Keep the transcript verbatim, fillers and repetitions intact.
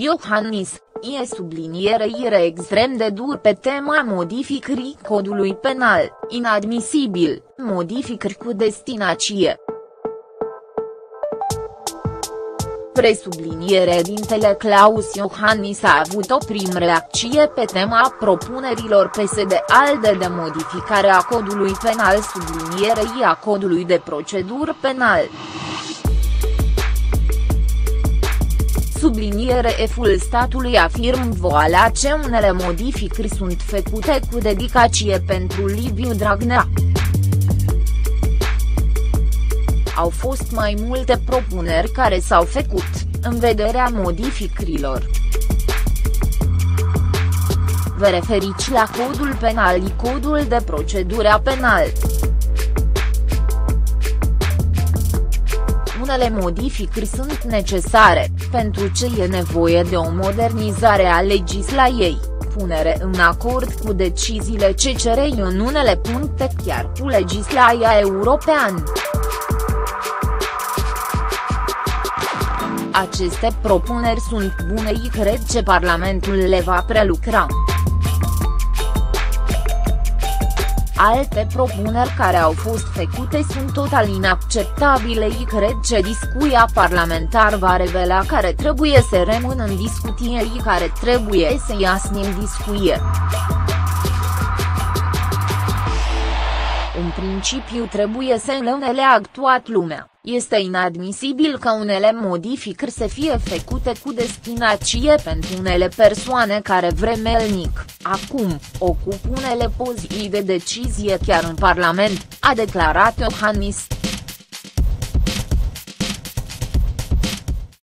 Iohannis, e sublinierei extrem de dur pe tema modificării codului penal, inadmisibil, modificări cu destinație. Presubliniere dintele Claus Iohannis a avut o prim reacție pe tema propunerilor P S D-ALDE de modificare a codului penal sublinierei a codului de procedură penal. Subliniere-ful statului afirm voala ce unele modificări sunt făcute cu dedicație pentru Liviu Dragnea. Au fost mai multe propuneri care s-au făcut, în vederea modificărilor. Vă referiți la codul penal și codul de procedură penal. Unele modificări sunt necesare, pentru ce e nevoie de o modernizare a legislației, punere în acord cu deciziile C C R în unele puncte chiar cu legislația europeană. Aceste propuneri sunt bune și cred că Parlamentul le va prelucra. Alte propuneri care au fost făcute sunt total inacceptabile și cred că discuția parlamentară va revela care trebuie să rămână în discuție și care trebuie să iasă din discuție. În principiu trebuie să le înțeleagă toată lumea, este inadmisibil ca unele modificări să fie făcute cu destinație pentru unele persoane care vremelnic, acum, ocupă unele poziții de decizie chiar în Parlament, a declarat Iohannis.